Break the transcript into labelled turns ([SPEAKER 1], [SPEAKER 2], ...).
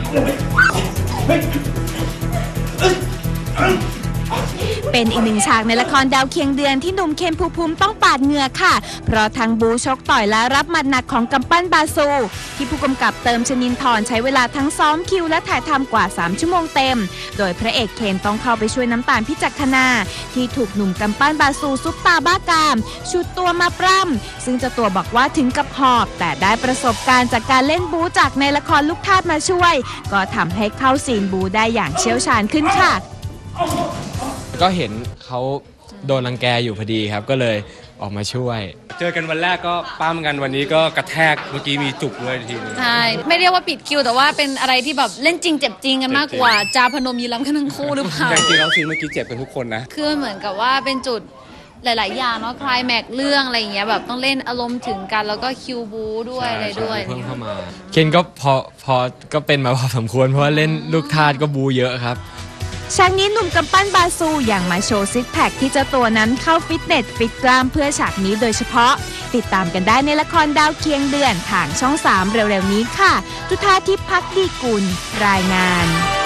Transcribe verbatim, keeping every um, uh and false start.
[SPEAKER 1] เป็นอีกหนึ่งฉากในละครดาวเคียงเดือนที่หนุ่มเคนภูมิภูมิต้องปาดเหงื่อค่ะเพราะทั้งบูชกต่อยและรับหมัดหนักของกำปั้นบาซูที่ผู้กำกับเติมชนินทร์ใช้เวลาทั้งซ้อมคิวและถ่ายทำกว่าสามชั่วโมงเต็มโดยพระเอกเคนต้องเข้าไปช่วยน้ำตาลพิจักขณาที่ถูกหนุ่มกำปั้นบาซูซุปตาบ้ากามชุดตัวมาปล้ำซึ่งเจ้าตัวบอกว่าถึงกับหอบแต่ได้ประสบการณ์จากการเล่นบูจากในละครลูกทาสมาช่วยก็ทำให้เข้าซีนบูได้อย่างเชี่ยวชาญขึ้นค่ะ
[SPEAKER 2] ก็เห็นเขาโดนรังแกอยู่พอดีครับก็เลยออกมาช่วย
[SPEAKER 3] เจอกันวันแรกก็ปั้มกันวันนี้ก็กระแทกเมื่อกี้มีจุกด้วยทีนึง
[SPEAKER 4] ใช่ไม่เรียกว่าปิดคิวแต่ว่าเป็นอะไรที่แบบเล่นจริงเจ็บจริงกันมากกว่าจาพนมยีรำกันทั้งคู่หรือเปล่า
[SPEAKER 3] จริงๆแล้วซีนเมื่อกี้เจ็บกันทุกคนนะ
[SPEAKER 4] คือเหมือนกับว่าเป็นจุดหลายๆอย่างเนาะคลายแม็กเรื่องอะไรอย่างเงี้ยแบบต้องเล่นอารมณ์ถึงกันแล้วก็คิวบูด้วยอะไรด้วย
[SPEAKER 2] เพิ่มเข้ามาเคนก็พอพอก็เป็นมาพอสมควรเพราะว่าเล่นลูกทาสก็บูเยอะครับ
[SPEAKER 1] ฉากนี้หนุ่มกำปั้นบาซูอย่างมาโชว์ซิกแพคที่เจ้าตัวนั้นเข้าฟิตเนสฟิตกล้ามเพื่อฉากนี้โดยเฉพาะติดตามกันได้ในละครดาวเคียงเดือนทางช่องสามเร็วๆนี้ค่ะทุธาทิพย์ ภักดีกุลรายงาน